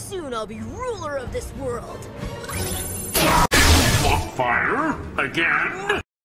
Soon I'll be ruler of this world. Fire? Again?